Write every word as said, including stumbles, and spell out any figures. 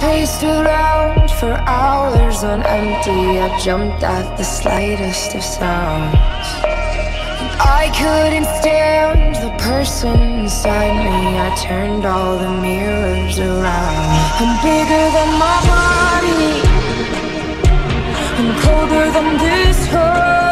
Paced around for hours on empty. I jumped at the slightest of sounds. I couldn't stand the person inside me. I turned all the mirrors around. I'm bigger than my body, I'm colder than this hurt.